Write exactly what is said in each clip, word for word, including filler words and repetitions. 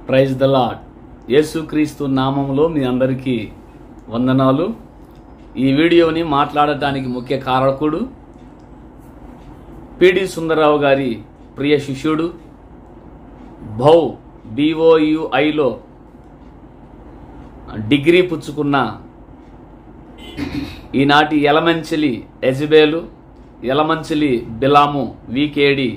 Praise the lord. యేసుక్రీస్తు నామములో మీ అందరికీ వందనాలు. ఈ వీడియోని మాట్లాడటానికి ముఖ్య కారకుడు పిడి సుందరరావు గారి ప్రియ శిష్యుడు, భౌ బిఓయుఐలో డిగ్రీ పుచ్చుకున్న ఈనాటి యలమంచిలి ఎజబేలు, యలమంచిలి బిలాము వికేడి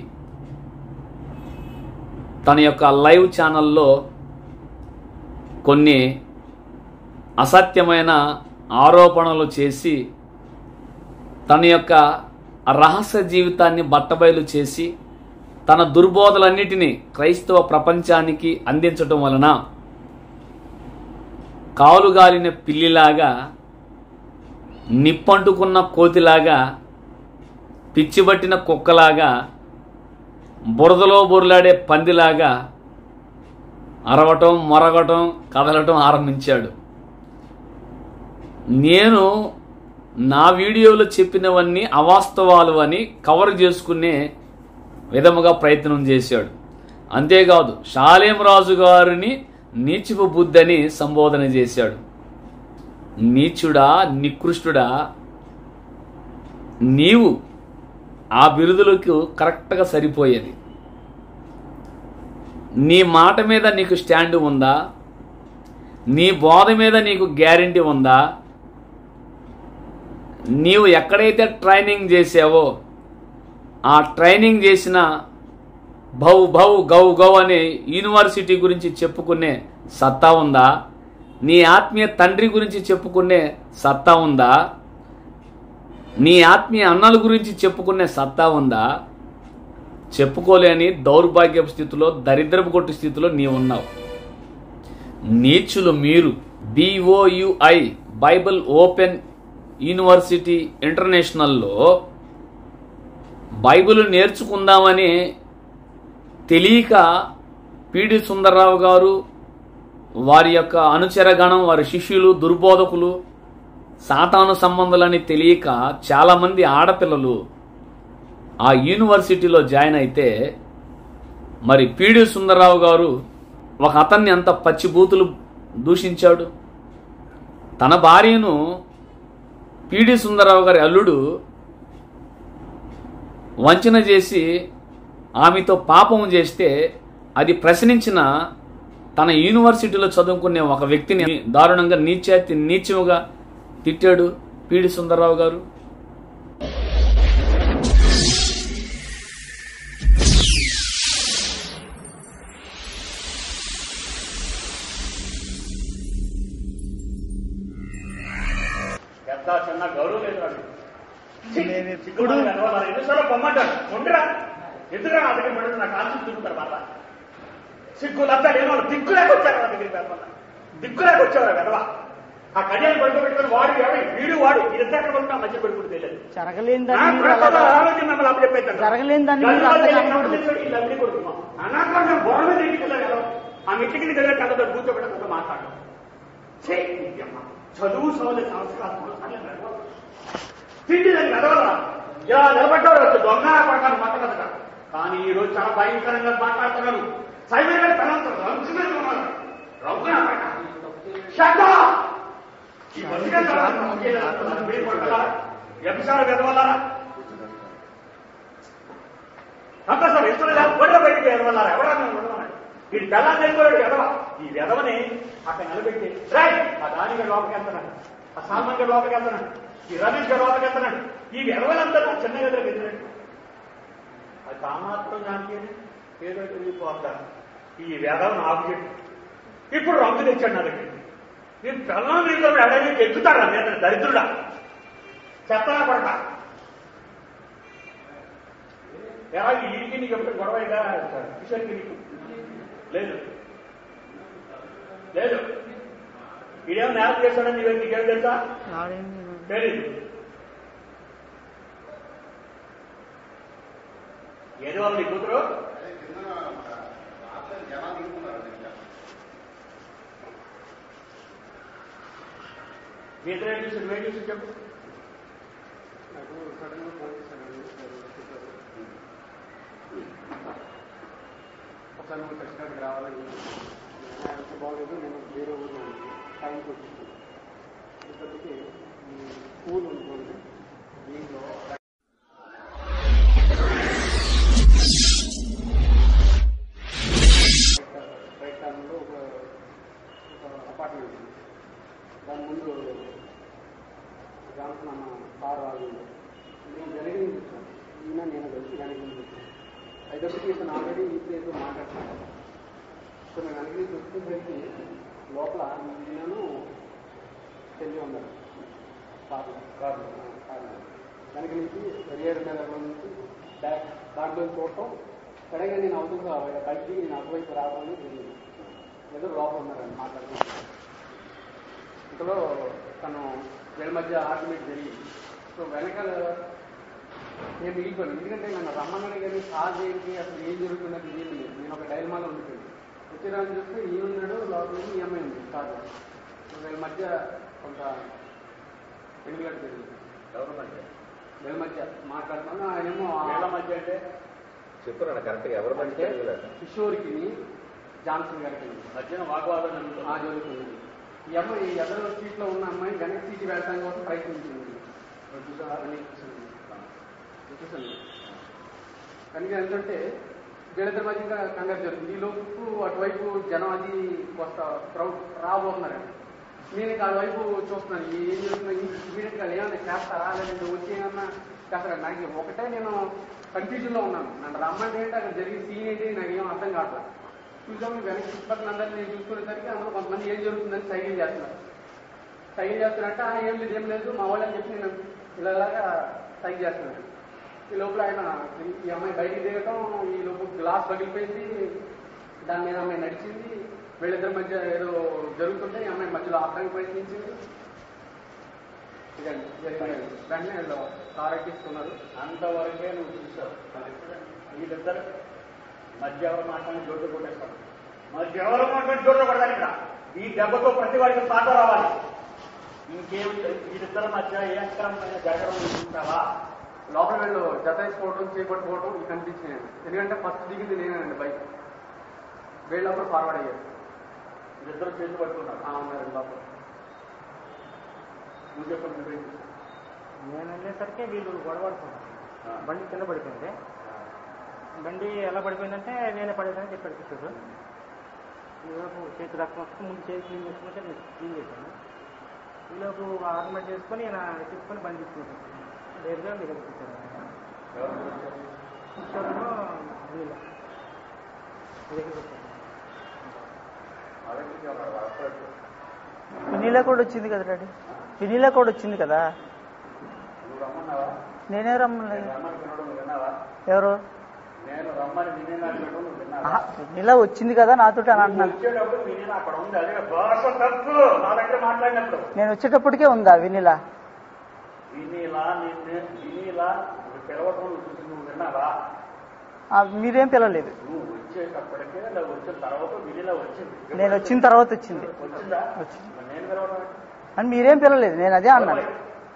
తన యొక్క లైవ్ ఛానల్లో కొన్ని అసత్యమైన ఆరోపణలు చేసి తన యొక్క రహస్య జీవితాన్ని బట్టబయలు చేసి తన దుర్బోధలన్నిటినీ క్రైస్తవ ప్రపంచానికి అందించటం వలన కాలుగాలిన పిల్లిలాగా, నిప్పంటుకున్న కోతిలాగా, పిచ్చిబట్టిన కుక్కలాగా, బురదలో బుర్లాడే పందిలాగా అరవటం, మొరగటం, కదలటం ఆరంభించాడు. నేను నా వీడియోలో చెప్పినవన్నీ అవాస్తవాలు అని కవర్ చేసుకునే విధముగా ప్రయత్నం చేశాడు. అంతేకాదు షాలేం రాజు గారిని నీచుపు బుద్ధని సంబోధన చేశాడు. నీచుడా, నికృష్టుడా, నీవు ఆ బిరుదులకు కరెక్ట్గా సరిపోయేది. నీ మాట మీద నీకు స్టాండ్ ఉందా? నీ బోధ మీద నీకు గ్యారెంటీ ఉందా? నీవు ఎక్కడైతే ట్రైనింగ్ చేసావో ఆ ట్రైనింగ్ చేసిన భౌ భౌ గౌ గౌ అనే యూనివర్సిటీ గురించి చెప్పుకునే సత్తా ఉందా? నీ ఆత్మీయ తండ్రి గురించి చెప్పుకునే సత్తా ఉందా? నీ ఆత్మీయ అన్నల గురించి చెప్పుకునే సత్తా ఉందా? చెప్పుకోలేని దౌర్భాగ్యపు స్థితిలో, దరిద్రపు కొట్టు స్థితిలో నీవు ఉన్నావు. నీచులు మీరు. బిఓయుఐ బైబిల్ ఓపెన్ యూనివర్సిటీ ఇంటర్నేషనల్లో బైబిల్ నేర్చుకుందామని తెలియక పిడి సుందరరావు గారు, వారి యొక్క అనుచరగణం, వారి శిష్యులు, దుర్బోధకులు, సాతాను సంబంధాలని తెలియక చాలామంది ఆడపిల్లలు ఆ యూనివర్సిటీలో జాయిన్ అయితే, మరి పిడి సుందరరావు గారు ఒక అతన్ని అంత పచ్చిబూతులు దూషించాడు. తన భార్యను పిడి సుందరరావు గారి అల్లుడు వంచన చేసి ఆమెతో పాపం చేస్తే అది ప్రశ్నించిన తన యూనివర్సిటీలో చదువుకునే ఒక వ్యక్తిని దారుణంగా నీచాతి నీచముగా తిట్టాడు పిడి సుందరరావు గారు. చిన్న గౌరవం లేదు. ఎన్నిసార్లు పొమ్మంటారు, ఉండరా ఎదురా నా దగ్గర పడి నాకు ఆశలు తిరుగుతారు. మాట సిగ్గు లబ్దాలు ఏమో దిక్కు లేకొచ్చారు నా దగ్గరికి, దిక్కు లేకొచ్చేవారు కదవా. ఆ కళ్యాణ్ పడుకోబెట్టుకుని వాడు ఎవరు వీడు వాడు ఇద్దరు పడుతున్నా మధ్య పెట్టుకుని తెలియదు. ఆలోచన మమ్మల్ని అప్పు చెప్పేస్తాను. అన్ని కొడుతున్నాం అన్నాక మేము బొర మీద ఇంటికెళ్ళాం కదా, ఆ ఇంటికి దగ్గర కథతో కూర్చోబెట్టడంతో మాట్లాడడం. చదువు సోదరి సంస్కారం తిండి దాన్ని కదవరా ఇలా నిలబడ్డాడు దొంగ పడతాను మాట్లాడతా. కానీ ఈ రోజు చాలా భయంకరంగా మాట్లాడుతున్నాను. సైబర్ ఎపిసాడ్ ఎదవల్లారా అంతా సార్ ఇస్తున్నా గొడ్డ బయటికి ఎదవల్లారా ఎవరా ఉండమన్నాడు. వీడి బెల్లాన్ని వెళ్ళిపోయాడు ఎదవ. ఈ ఎదవని అక్కడ నిలబెట్టి రైట్ ఆ దాని గడి లోపలికి వెళ్తున్నాడు, ఆ సాల్మన్ గడి లోపలికి వెళ్తున్నాడు, ఈ రమేష్ గడి లోపలికి వెళ్తున్నాడు. ఈ ఎదవలంతా నా చిన్న గదిలోకి వెళ్ళినట్టు అది కామాత్రం దానికి ఏదో వెళ్ళిపోతారు. ఈ వేదవను ఆబ్జెక్ట్ ఇప్పుడు రంగు తెచ్చాడు నా దగ్గర. నేను పిల్లలు నీతో ఎడకి ఎక్కుతాడా నేను దరిద్రుడా చెత్తనా పడక ఎలా ఈడికి నీకు ఎప్పుడు గొడవగా కిషన్కి నీకు లేదు లేదు ఇదేమో నేరం చేశాడని నీకు నీకేం తెలుసా? తెలీదు. ఏది వాళ్ళు నీ కూతురు మీ ఇద్దరు ఏం చూసి నువ్వేం చూసి చెప్పు. నాకు సడన్ గా ఫోన్ చేశాను, ఒకసారి నువ్వు ఖచ్చితంగా రావాలని బాగలేదు, నేను వేరే ఊళ్ళో ఉంది, టైంకి వచ్చింది. ఇప్పటికీ స్కూల్ ఉంటుంది, దీంట్లో రైట్ టర్న్లో ఒక అపార్ట్మెంట్ ఉంది. దాని ముందు జాన్సన్ అన్న కారు ఆగింది. నేను వెనక్కి చూసాను, ఈయన నేను కలిసి వెనక్కి చూసాను. అయినప్పటికీ ఇతను ఆల్రెడీ ఈ ప్లేస్ మాట్లాడుతున్నాను. సో నేను వెనక్కి చూసుకునేసరికి లోపల ఈయనను చెల్లి ఉన్నారు కారు కారు కారు వెనక నుంచి రియర్ మీద నుంచి బ్యాక్ దాంట్లో చూడటం. సడన్గా నేను అవుతుందా పైకి నేను అటువైపు రావాలని తెలియదు. ఏదో లోపల ఉన్నారని మాట్లాడుతున్నాను. ఇంతలో తను వీళ్ళ మధ్య ఆర్గ్యుమెంట్ జరిగింది. సో వెనకాల నేను మిగిలిపోయాను. ఎందుకంటే నన్ను రమ్మన్నాడు కానీ కాజ్ ఏంటి, అసలు ఏం జరుగుతున్నది ఏమి లేదు. నేను ఒక డైల్మాలో ఉండిపోయింది. వచ్చేదాన్ని చూస్తే ఈ ఉన్నాడు, లోపల ఈ అమ్మాయి ఉంది కాదు. సో వీళ్ళ మధ్య కొంత పెళ్లిగట్టు జరిగింది. ఎవరి మధ్య? వీళ్ళ మధ్య మాట్లాడుతున్నాను. ఆయనేమో వీళ్ళ మధ్య అంటే చెప్పురా కరెక్ట్గా ఎవరి మధ్య? కిషోర్కి జాన్సన్ గారికి మధ్యన వాగ్వాదం జరుగుతుంది. ఈ అమ్మాయి ఎదరు సీట్లో ఉన్న అమ్మాయి వెనక సీటు వెళ్ళడం కోసం ప్రయత్నించింది. చూసాను కనుక ఏంటంటే వీళ్ళిద్దరి మధ్య ఇంకా కంగారు జరుగుతుంది. ఈ లోపు అటువైపు జనం అది కొంత క్రౌడ్ రాబోతున్నారండి. నేను ఇంకా అటువైపు చూస్తున్నాను ఏం జరుగుతున్నా. ఇమీడియట్గా ఏమన్నా చేస్తారా లేదంటే వచ్చి ఏమన్నా చేస్తారా? నాకు ఒకటే నేను కన్ఫ్యూజన్లో ఉన్నాను. నన్ను రమ్మంటే ఏంటి, అక్కడ జరిగే సీన్ ఏంటి నాకు ఏం అర్థం కావట్లేదు. చూసాము వెనక్కి చుట్టుపక్కల అందరినీ నేను చూసుకునేసరికి అందులో కొంతమంది ఏం జరుగుతుందని సైకిల్ చేస్తున్నారు. సైకిల్ చేస్తున్నట్టు ఏం లేదు ఏం లేదు మా వాళ్ళని చెప్పి నేను ఇలాగా సైకిల్ చేస్తున్నాను. ఈ లోపల ఆయన ఈ అమ్మాయి బయటికి దిగటం, ఈ లోపల గ్లాస్ పగిలిపోయింది, దాని మీద అమ్మాయి నడిచింది. వీళ్ళిద్దరి మధ్య ఏదో జరుగుతుంటే ఈ అమ్మాయి మధ్యలో ఆపడానికి ప్రయత్నించింది. ఇదండి జరిగింది. వెంటనే వీళ్ళు కారు ఎక్కిస్తున్నారు. అంతవరకే నువ్వు చూసావు. వీళ్ళిద్దరు మధ్య ఎవరు మాట్లాడి జోట్లు కొట్టేస్తాను. మధ్య ఎవరు మాట్లాడి జోట్లు కొడతాను. ఇక్కడ ఈ దెబ్బతో ప్రతి వాడికి సాట రావాలి. ఇంకేం వీళ్ళిద్దరి మధ్య ఏ అక్రమమైన జాగ్రత్త తీసుకుంటావా? లోపల వీళ్ళు జతేసుకోవడం చేపట్టుకోవడం ఇవి కనిపించినాయండి. ఎందుకంటే ఫస్ట్ దిగింది నేనేనండి బైక్. వీళ్ళప్పుడు ఫార్వర్డ్ అయ్యారు. వీళ్ళిద్దరు చేసి పట్టుకున్నారు. ఉన్నారండి లోపల. నువ్వు చెప్పండి. నేను వెళ్ళేసరికి వీళ్ళు గొడవడుతున్నారు. బండి కింద పడిపోయింది. బండి ఎలా పడిపోయిందంటే నేనే పడేదని చెప్పాడు కిషోర్. ఈలోపు చేతి రక్తం వస్తే ముందు చేతి క్లీన్ చేసుకుంటే నేను క్లీన్ చేశాను. ఈలోపు ఆర్గ్యుమెంట్ చేసుకొని ఆయన తీసుకొని బండి తీసుకుంటాను. నేరుగా మీ దగ్గర తీసుకొచ్చాను. కిషోర్లో వీళ్ళ మీ దగ్గరికి వచ్చాను. వినీలా కూడా వచ్చింది కదా డాడీ, వినీలా కూడా వచ్చింది కదా. నేనే రమ్మలేదు. ఎవరు? వినీలా వచ్చింది కదా నాతోటి అని అంటున్నాను. నేను వచ్చేటప్పటికే ఉందా వినీలా? మీరేం పిలవలేదు. నేను వచ్చిన తర్వాత వచ్చింది అని మీరేం పిలవలేదు. నేను అదే అన్నాను.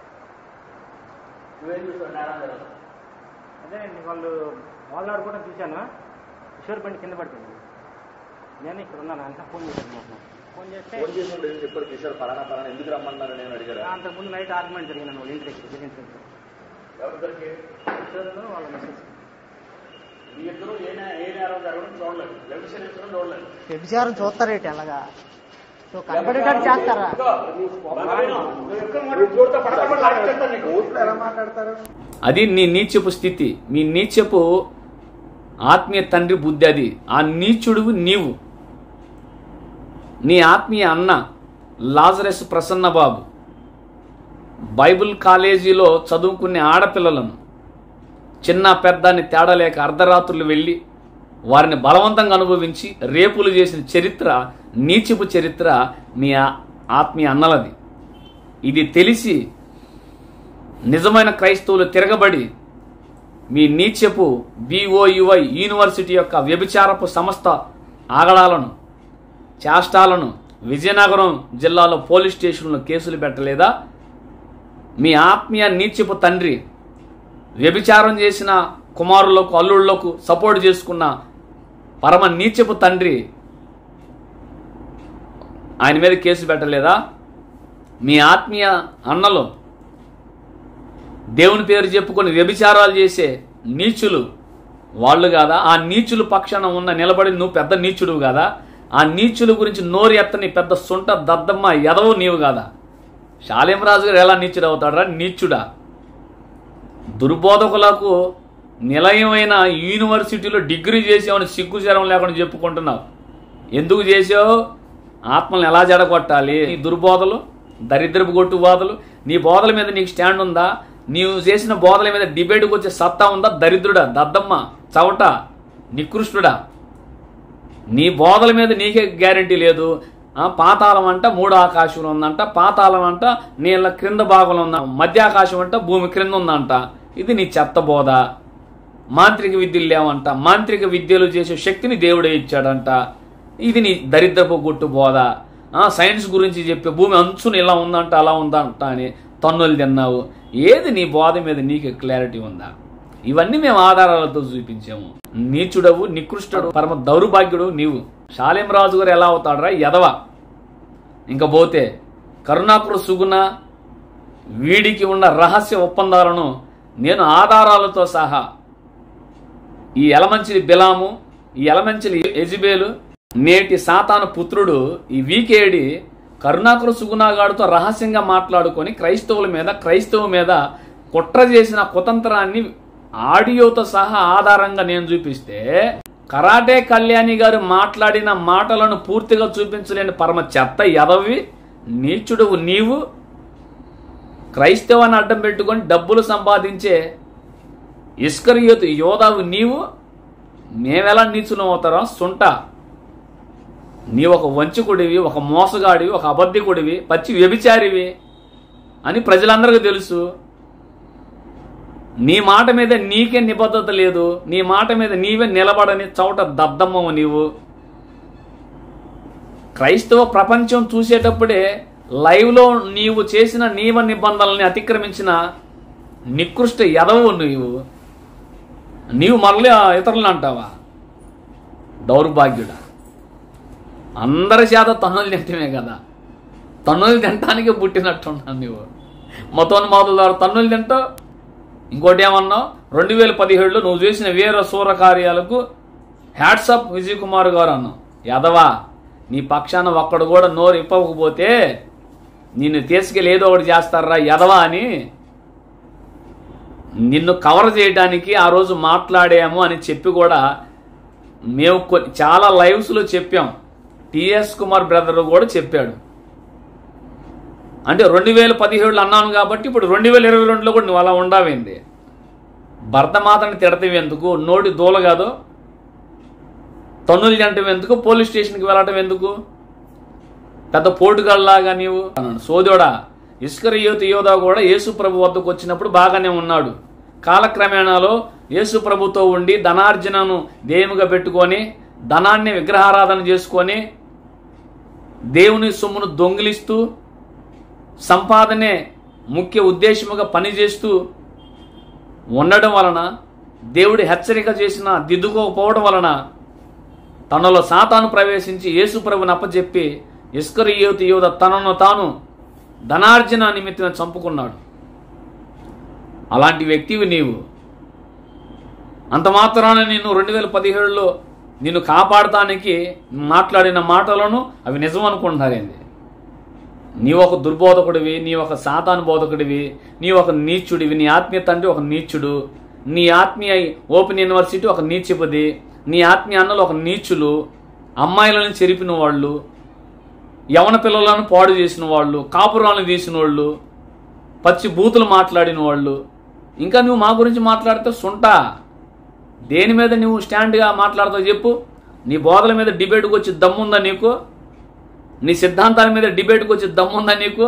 అదేనండి వాళ్ళు వాళ్ళాడు కూడా చూశాను. కిషోర్ బండి కింద పడుతుంది. నేను ఇక్కడ ఉన్నాను. అంతా ఫోన్ చేశాను. ఫోన్ చేస్తే ఫోన్ చేసినప్పుడు ఏం చెప్పారు? కిషోర్ పలానా పలానా ఎందుకు రమ్మన్నారు నేను అడిగారు. అంతకుముందు నైట్ ఆర్గ్యుమెంట్ జరిగింది వాళ్ళు ఇంటి దగ్గర జరిగింది. కిషోర్ వాళ్ళ మెసేజ్ వ్యభిచారం చూస్తారేంటి అలాగా? కనబడేటట్టు చేస్తారా? అది నీ నీచపు స్థితి, మీ నీచపు ఆత్మీయ తండ్రి బుద్ధి. అది ఆ నీచుడు నీవు. నీ ఆత్మీయ అన్న లాజరస్ ప్రసన్నబాబు బైబిల్ కాలేజీలో చదువుకునే ఆడపిల్లలను చిన్న పెద్దాన్ని తేడా లేక అర్ధరాత్రులు వెళ్ళి వారిని బలవంతంగా అనుభవించి రేపులు చేసిన చరిత్ర, నీచపు చరిత్ర మీ ఆత్మీయ అన్నలది. ఇది తెలిసి నిజమైన క్రైస్తవులు తిరగబడి మీ నీచపు బిఓయుఐ యూనివర్సిటీ యొక్క వ్యభిచారపు సంస్థ ఆగడాలను, చేష్టాలను విజయనగరం జిల్లాలో పోలీస్ స్టేషన్లో కేసులు పెట్టలేదా? మీ ఆత్మీయ నీచపు తండ్రి వ్యభిచారం చేసిన కుమారులకు, అల్లుళ్లకు సపోర్ట్ చేసుకున్న పరమ నీచపు తండ్రి ఆయన మీద కేసు పెట్టలేదా? మీ ఆత్మీయ అన్నలు దేవుని పేరు చెప్పుకొని వ్యభిచారాలు చేసే నీచులు వాళ్ళు కాదా? ఆ నీచులు పక్షాన ఉన్న నిలబడి నువ్వు పెద్ద నీచుడు కాదా? ఆ నీచుల గురించి నోరు ఎత్తని పెద్ద సొంట దద్దమ్మ ఎదవు నీవు కాదా? శాలేం రాజు గారు ఎలా నీచుడు అవుతాడరా? నీచుడా? దుర్బోధకులకు నిలయమైన యూనివర్సిటీలో డిగ్రీ చేసావని సిగ్గుచరం లేకుండా చెప్పుకుంటున్నావు. ఎందుకు చేసావు? ఆత్మలను ఎలా జడగొట్టాలి? నీ దుర్బోధలు, దరిద్రపు కొట్టు బోధలు, నీ బోధల మీద నీకు స్టాండ్ ఉందా? నీవు చేసిన బోధల మీద డిబేట్కి వచ్చే సత్తా ఉందా? దరిద్రుడా, దద్దమ్మ, చవట, నికృష్టుడా, నీ బోధల మీద నీకే గ్యారంటీ లేదు. పాతాళం అంట మూడు ఆకాశంలో ఉందంట, పాతాళం అంట నీళ్ళ క్రింద భాగంలో ఉంద, మధ్య ఆకాశం అంట భూమి క్రింద ఉందంట. ఇది నీ చెత్త బోధ. మాంత్రిక విద్యలు లేవంట, మాంత్రిక విద్యలు చేసే శక్తిని దేవుడే ఇచ్చాడంట. ఇది నీ దరిద్రపు గుట్టు బోధ. సైన్స్ గురించి చెప్పే భూమి అంచుని ఇలా ఉందంట అలా ఉందంట అని తన్నులు తిన్నావు. ఏది నీ బోధ మీద నీకు క్లారిటీ ఉందా? ఇవన్నీ మేము ఆధారాలతో చూపించాము. నీచుడవు, నికృష్టుడు, పరమ దౌర్భాగ్యుడు నీవు. శాలేం రాజు గారు ఎలా అవుతాడరా? ఎదవ. ఇంకా పోతే కరుణాకర సుగుణ వీడికి ఉన్న రహస్య ఒప్పందాలను నేను ఆధారాలతో సహా, ఈ ఎలమంచిలి బిలాము, ఈ ఎలమంచిలి యెజబేలు, నేటి సాతాను పుత్రుడు ఈ వీకేడి కరుణాకర సుగుణగాడితో రహస్యంగా మాట్లాడుకొని క్రైస్తవుల మీద క్రైస్తవ మీద కుట్ర చేసిన కుతంత్రాన్ని ఆడియోతో సహా ఆధారంగా నేను చూపిస్తే, కరాటే కళ్యాణి గారు మాట్లాడిన మాటలను పూర్తిగా చూపించలేని పరమ చెత్త ఎదవి నీచుడువు నీవు. క్రైస్తవాన్ని అడ్డం పెట్టుకొని డబ్బులు సంపాదించే ఇస్కరియోతు యోధావు నీవు. మేమెలా నీచులం అవుతారా? సుంట. నీ ఒక వంచకుడివి, ఒక మోసగాడివి, ఒక అబద్ధికుడివి, పచ్చి వ్యభిచారివి అని ప్రజలందరికీ తెలుసు. నీ మాట మీద నీకే నిబద్ధత లేదు. నీ మాట మీద నీవే నిలబడని చౌట దద్దమ్మవు నీవు. క్రైస్తవ ప్రపంచం చూసేటప్పుడే లైవ్లో నీవు చేసిన నియమ నిబంధనల్ని అతిక్రమించిన నికృష్ట ఎదవు నీవు. నీవు మళ్ళీ ఇతరులు అంటావా? దౌర్భాగ్యుడా. అందరి చేత తన్నులు తింటమే కదా, తన్నులు తినటానికి పుట్టినట్టున్నావు నీవు. మతోన్మాదుల ద్వారా తన్నులు తింటావు. ఇంకోటి ఏమన్నావు? రెండు వేల పదిహేడులో నువ్వు చేసిన వీర సూర కార్యాలకు హ్యాట్సప్ విజయ్ కుమార్ గారు అన్నావు. ఎదవా, నీ పక్షాన ఒక్కడు కూడా నోరు ఇప్పకపోతే నిన్ను తీసుకెళ్ళి ఏదో ఒకటి చేస్తారా ఎదవా అని నిన్ను కవర్ చేయడానికి ఆ రోజు మాట్లాడాము అని చెప్పి కూడా మేము చాలా లైవ్స్లో చెప్పాం. టిఎస్ కుమార్ బ్రదర్ కూడా చెప్పాడు. అంటే రెండు వేల పదిహేడులో అన్నాను కాబట్టి ఇప్పుడు రెండు వేల ఇరవై రెండులో కూడా నువ్వు అలా ఉండావేంది? భర్తమాతని తిడతావు ఎందుకు? నోటి దూల కాదు. తన్నులు తింటం ఎందుకు? పోలీస్ స్టేషన్కి వెళ్ళటం ఎందుకు? పెద్ద పోటుగాళ్ళలాగా నీవు సోదోడా. ఇస్కరియోతు యోధా కూడా యేసు ప్రభు వద్దకు వచ్చినప్పుడు బాగానే ఉన్నాడు. కాలక్రమేణాలో యేసు ప్రభుతో ఉండి ధనార్జనను ధ్యేయముగా పెట్టుకొని ధనాన్ని విగ్రహారాధన చేసుకొని దేవుని సొమ్మును దొంగిలిస్తూ సంపాదనే ముఖ్య ఉద్దేశముగా పనిచేస్తూ ఉండడం వలన, దేవుడి హెచ్చరిక చేసిన దిద్దుకోకపోవడం వలన తనలో సాతాను ప్రవేశించి యేసు ప్రభుని అప్పచెప్పి ఇస్కరియోతు యోధా తనను తాను ధనార్జన నిమిత్తం చంపుకున్నాడు. అలాంటి వ్యక్తివి నీవు. అంత మాత్రాన నేను రెండు వేల పదిహేడులో నిన్ను కాపాడటానికి మాట్లాడిన మాటలను అవి నిజం అనుకుంటున్నారేంది? నీ ఒక దుర్బోధకుడివి, నీ ఒక సాతాను బోధకుడివి, నీ ఒక నీచుడివి. నీ ఆత్మీయ తండ్రి ఒక నీచుడు, నీ ఆత్మీయ ఓపెన్ యూనివర్సిటీ ఒక నీచిపది, నీ ఆత్మీయ అన్నలు ఒక నీచులు, అమ్మాయిలను చెరిపిన వాళ్ళు, యవన పిల్లలను పాడు చేసిన వాళ్ళు, కాపురాలను తీసిన వాళ్ళు, పచ్చి బూతులు మాట్లాడిన వాళ్ళు. ఇంకా నువ్వు మా గురించి మాట్లాడితే సుంటా. దేని మీద నువ్వు స్టాండ్గా మాట్లాడతావు చెప్పు? నీ బోధల మీద డిబేట్కి వచ్చి దమ్ముందా నీకు? నీ సిద్ధాంతాల మీద డిబేట్కి వచ్చి దమ్ముందా నీకు?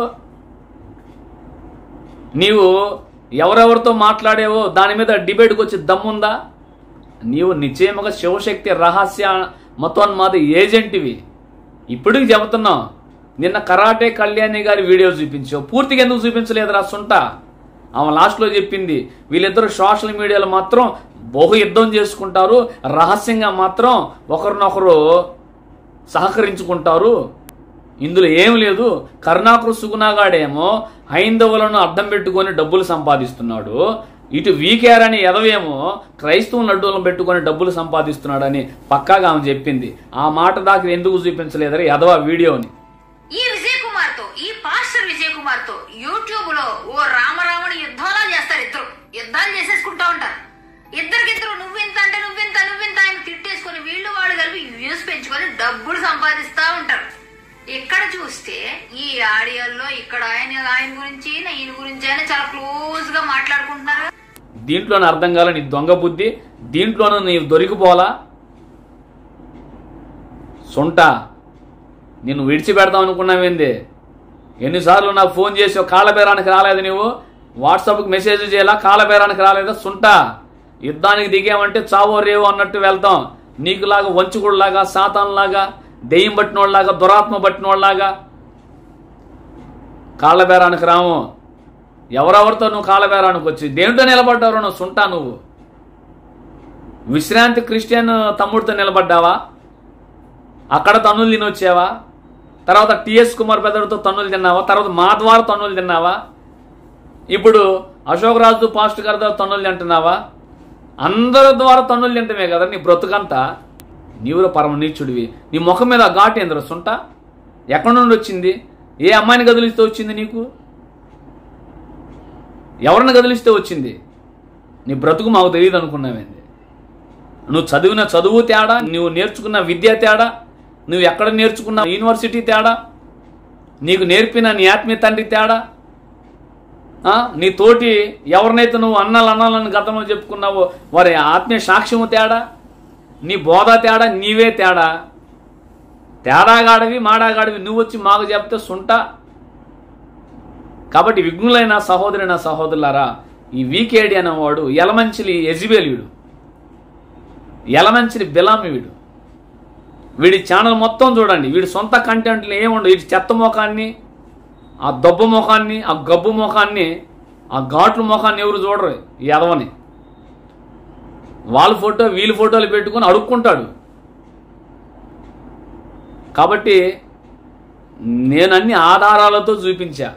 నీవు ఎవరెవరితో మాట్లాడేవో దాని మీద డిబేట్కి వచ్చి దమ్ముందా? నీవు నిశ్చయముగా శివశక్తి రహస్య మతోన్మాద ఏజెంట్వి. ఇప్పటికి చెబుతున్నావు. నిన్న కరాటే కళ్యాణి గారి వీడియో చూపించావు. పూర్తిగా ఎందుకు చూపించలేదురా సుంట? ఆమె లాస్ట్లో చెప్పింది వీళ్ళిద్దరు సోషల్ మీడియాలో మాత్రం బహు యుద్ధం చేసుకుంటారు, రహస్యంగా మాత్రం ఒకరినొకరు సహకరించుకుంటారు. ఇందులో ఏం లేదు. కరుణాకర్ సుగుణాగాడేమో హైందవులను అడ్డం పెట్టుకొని డబ్బులు సంపాదిస్తున్నాడు, ఇటు వీకేఆర్ అని ఎదవేమో క్రైస్తవ నడ్డులను పెట్టుకొని డబ్బులు సంపాదిస్తున్నాడని పక్కాగా ఆమె చెప్పింది. ఆ మాట దాకా ఎందుకు చూపించలేదని ఎదవ వీడియోని. ఈ విజయ్ కుమార్ తో ఈ పాస్టర్ విజయ్ కుమార్ తో యూట్యూబ్ లో ఓ రామరాముని యుద్ధాలా చేస్తారు. ఇద్దరు యుద్ధాలు చేసేసుకుంటా ఉంటారు. ఇద్దరికిద్దరు నువ్వింత అంటే నువ్వింత నువ్వింత ఆయన తిట్టేసుకొని వీళ్ళు వాళ్ళు కలిపి వ్యూస్ పెంచుకొని డబ్బులు సంపాదిస్తా ఉంటారు. ఇక్కడ చూస్తే ఈ ఆడియోల్లో ఇక్కడ ఆయన ఆయన గురించి ఈయన గురించి ఆయన చాలా క్లోజ్ గా మాట్లాడుకుంటున్నారు. దీంట్లోనే అర్థం కాల నీ దొంగ బుద్ధి, దీంట్లోనూ నీవు దొరికిపోలా. సొంట నిన్ను విడిచిపెడతాం అనుకున్నావేంది? ఎన్నిసార్లు నాకు ఫోన్ చేసి కాళ్ళబేరానికి రాలేదు, నువ్వు వాట్సాప్కి మెసేజ్ చేయాలా, కాళ్ళబేరానికి రాలేదా? సుంట యుద్ధానికి దిగామంటే చావో రేవో అన్నట్టు వెళ్తాం. నీకులాగా వంచుకుడిలాగా, సాతాన్లాగా, దెయ్యం పట్టినోళ్ళలాగా, దురాత్మ పట్టినోళ్ళలాగా కాళ్ళబేరానికి రాము. ఎవరెవరితో నువ్వు కాళ్ళబేరానికి వచ్చి దేంతో నిలబడ్డావు నువ్వు? సుంటా నువ్వు విశ్రాంతి క్రిస్టియన్ తమ్ముడితో నిలబడ్డావా? అక్కడ తన్నులు తిని వచ్చావా? తర్వాత టిఎస్ కుమార్ పెద్దడితో తన్నులు తిన్నావా? తర్వాత మా ద్వారా తన్నులు తిన్నావా? ఇప్పుడు అశోక్ రాజు పాస్టర్ గారి ద్వారా తన్నులు తింటున్నావా? అందరి ద్వారా తన్నులు తింటమే కదా నీ బ్రతుకంతా. నీవులో పరమ నీచుడివి. నీ ముఖం మీద ఘాటు ఏంద్ర సుంట? ఎక్కడి నుండి వచ్చింది? ఏ అమ్మాయిని గదిలిస్తే వచ్చింది నీకు? ఎవరిని గదిలిస్తే వచ్చింది? నీ బ్రతుకు మాకు తెలియదు అనుకున్నావేంది? నువ్వు చదివిన చదువు తేడా, నువ్వు నేర్చుకున్న విద్య తేడా, నువ్వు ఎక్కడ నేర్చుకున్న యూనివర్సిటీ తేడా, నీకు నేర్పిన నీ ఆత్మీయ తండ్రి తేడా, నీ తోటి ఎవరినైతే నువ్వు అన్నాలు అన్నాలని గతంలో చెప్పుకున్నావో వారి ఆత్మీయ సాక్ష్యము తేడా, నీ బోధ తేడా, నీవే తేడా. తేడాగాడివి మాడాగాడివి నువ్వు వచ్చి మాకు చెప్తే సుంట. కాబట్టి విఘ్నులైన సహోదరైన సహోదరులారా, ఈ వీకేడి అనేవాడు ఎలమంచిలి యెజబెలీయుడు, ఎలమంచిలి బిలామి. వీడు వీడి ఛానల్ మొత్తం చూడండి. వీడి సొంత కంటెంట్లు ఏముండవు. వీడి చెత్త ముఖాన్ని, ఆ దొబ్బ ముఖాన్ని, ఆ గబ్బు ముఖాన్ని, ఆ ఘాట్ల ముఖాన్ని ఎవరు చూడరు. ఈ ఎదవని వాళ్ళ ఫోటో వీళ్ళ ఫోటోలు పెట్టుకుని అడుక్కుంటాడు. కాబట్టి నేను అన్ని ఆధారాలతో చూపించా.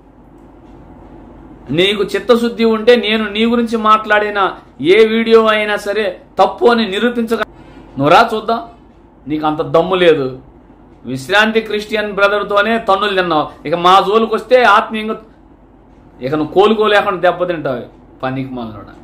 నీకు చిత్తశుద్ధి ఉంటే నేను నీ గురించి మాట్లాడిన ఏ వీడియో అయినా సరే తప్పు అని నిరూపించక నువ్వురా చూద్దాం. నీకు అంత దమ్ము లేదు. విశ్రాంతి క్రిస్టియన్ బ్రదర్తోనే తన్నులు తిన్నావు. ఇక మా జోలికి వస్తే ఆత్మీయంగా ఇక నువ్వు కోలుకోలేకుండా దెబ్బతింటావు పనికి మనలోడా.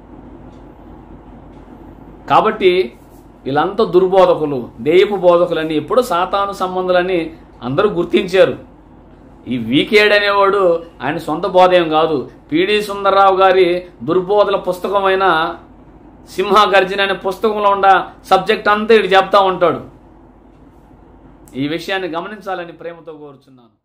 కాబట్టి వీళ్ళంతా దుర్బోధకులు, దెయ్యపు బోధకులని, ఎప్పుడు సాతాను సంబంధాలని అందరూ గుర్తించారు. ఈ వీకేడ్ అనేవాడు ఆయన సొంత బోధ ఏం కాదు. పిడి సుందర్రావు గారి దుర్బోధల పుస్తకమైన సింహ గర్జన అనే పుస్తకంలో ఉన్న సబ్జెక్ట్ అంతా ఇటు చెప్తా ఉంటాడు. ఈ విషయాన్ని గమనించాలని ప్రేమతో కోరుచున్నాను.